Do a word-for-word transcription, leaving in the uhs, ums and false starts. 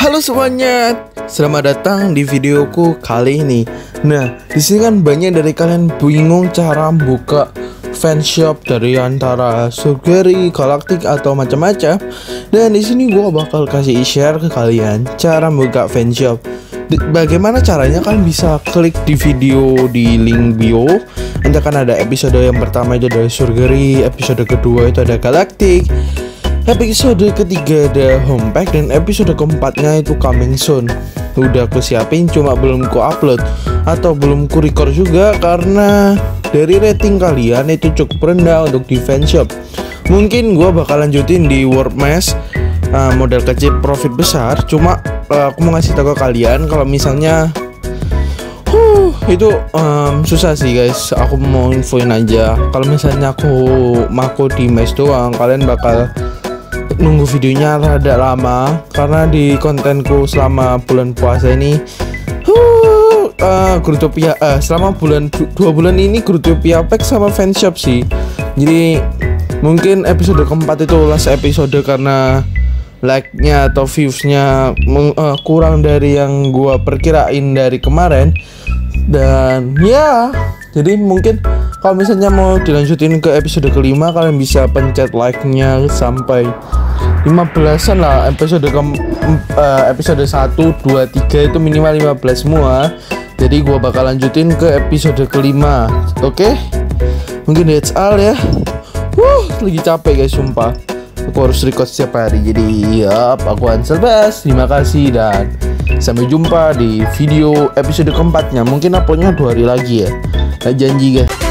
Halo semuanya, selamat datang di videoku kali ini. Nah, di sini kan banyak dari kalian bingung cara buka fanshop dari antara Surgery, Galactic atau macam-macam. Dan di sini gua bakal kasih share ke kalian cara buka fanshop. Bagaimana caranya? Kalian bisa klik di video di link bio. Nanti akan ada episode yang pertama itu dari Surgery, episode kedua itu ada Galactic, episode ketiga ada Homepack, dan episode keempatnya itu coming soon. Udah aku siapin, cuma belum ku upload atau belum ku record juga karena dari rating kalian itu cukup rendah untuk di fanshop. Mungkin gua bakal lanjutin di WordMess, uh, modal kecil profit besar. Cuma uh, aku mau ngasih tahu ke kalian kalau misalnya huh, itu um, susah sih guys. Aku mau infoin aja, kalau misalnya aku mako di mes doang, kalian bakal nunggu videonya rada lama karena di kontenku selama bulan puasa ini huh, uh, Growtopia uh, selama bulan dua bulan ini Growtopia pack sama fanshop sih. Jadi mungkin episode keempat itu last episode karena like-nya atau views-nya uh, kurang dari yang gua perkirain dari kemarin. Dan ya, jadi mungkin kalau misalnya mau dilanjutin ke episode kelima, kalian bisa pencet like-nya sampai lima belasan lah. Episode ke uh, episode satu, dua, tiga itu minimal lima belas semua. Jadi gua bakal lanjutin ke episode kelima. Oke? Okay? Mungkin that's all ya. Wuh, lagi capek guys, sumpah. Aku harus record setiap hari. Jadi ya, aku Ansel Bas. Terima kasih dan sampai jumpa di video episode keempatnya. Mungkin uploadnya dua hari lagi ya. Nah, janji guys.